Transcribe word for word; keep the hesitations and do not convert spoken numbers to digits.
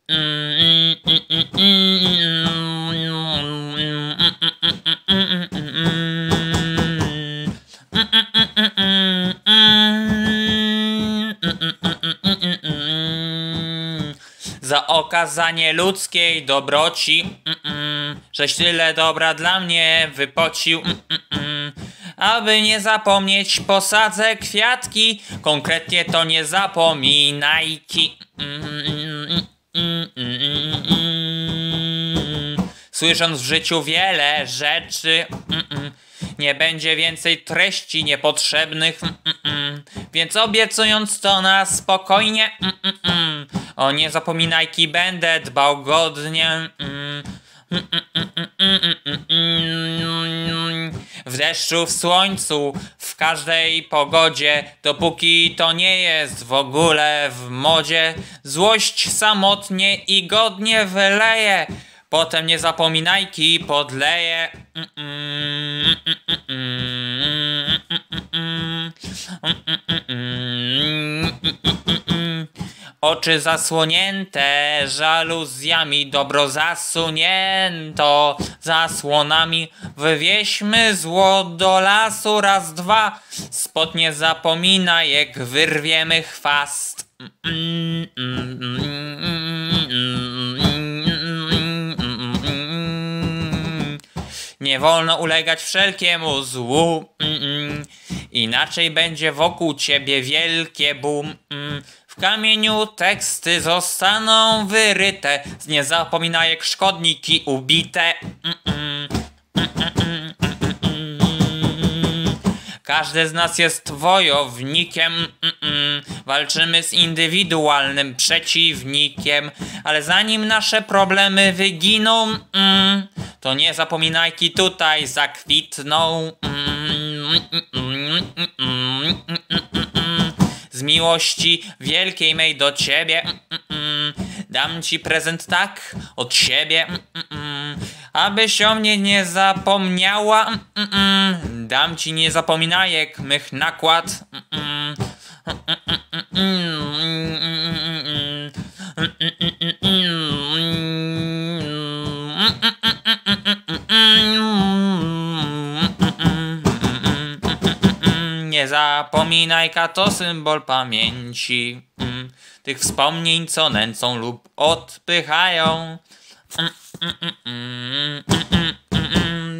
Za okazanie ludzkiej dobroci, żeś tyle dobra dla mnie wypocił. Aby nie zapomnieć, posadzę kwiatki, konkretnie to nie zapominajki. Słysząc w życiu wiele rzeczy, nie będzie więcej treści niepotrzebnych, więc obiecując to na spokojnie, o nie zapominajki będę dbał godnie. W deszczu, w słońcu, w każdej pogodzie, dopóki to nie jest w ogóle w modzie. Złość samotnie i godnie wyleje, potem nie zapominajki podleje. Oczy zasłonięte żaluzjami, dobro zasunięto zasłonami. Wywieźmy zło do lasu raz, dwa, spod nie zapominajek wyrwiemy chwast. Nie wolno ulegać wszelkiemu złu, inaczej będzie wokół ciebie wielkie boom. W kamieniu teksty zostaną wyryte, z niezapominajek szkodniki ubite. Każdy z nas jest wojownikiem, walczymy z indywidualnym przeciwnikiem, ale zanim nasze problemy wyginą, to niezapominajki tutaj zakwitną. Z miłości wielkiej mej do ciebie dam ci prezent tak od siebie, abyś o mnie nie zapomniała. Dam ci niezapominajek mych nakład. Nie zapominajka to symbol pamięci, mm, tych wspomnień, co nęcą lub odpychają. Mm, mm, mm, mm, mm, mm.